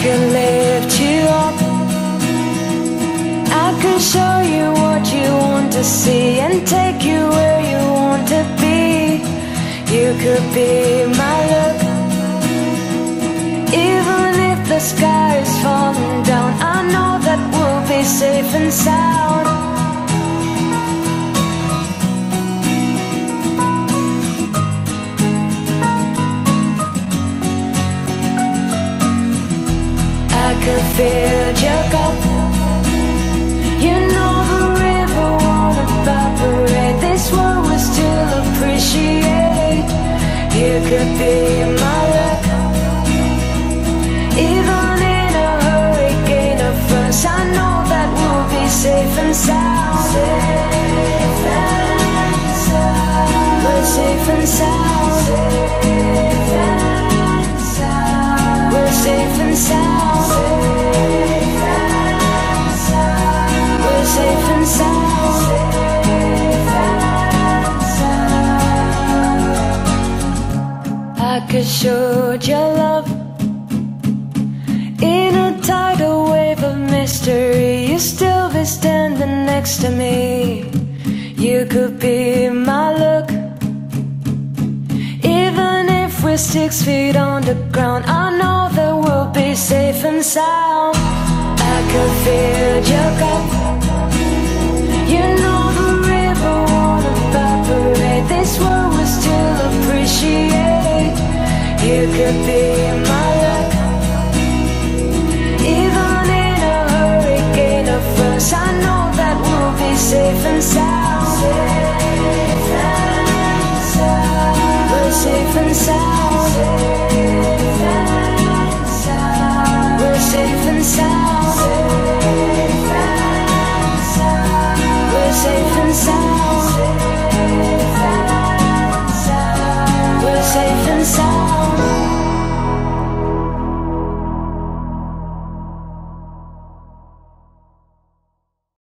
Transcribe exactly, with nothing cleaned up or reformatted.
could lift you up, I could show you what you want to see and take you where you want to be. You could be my luck. Even if the sky is falling down, I know that we'll be safe and sound. I could fill your cup. You know the river won't evaporate. This world will still appreciate. You could be my luck. Even in a hurricane of fronts, I know that we'll be safe and sound. Safe and sound. We're safe and sound. Safe and sound. We're safe and sound. Safe and sound. We're safe and sound. Safe and sound. I could show your love in a tidal wave of mystery. You still be standing next to me. You could be my luck. Even if we're six feet on the ground, I know that we'll be safe and sound. I could fill your cup. You know the river won't evaporate. This world will still appreciate. You could be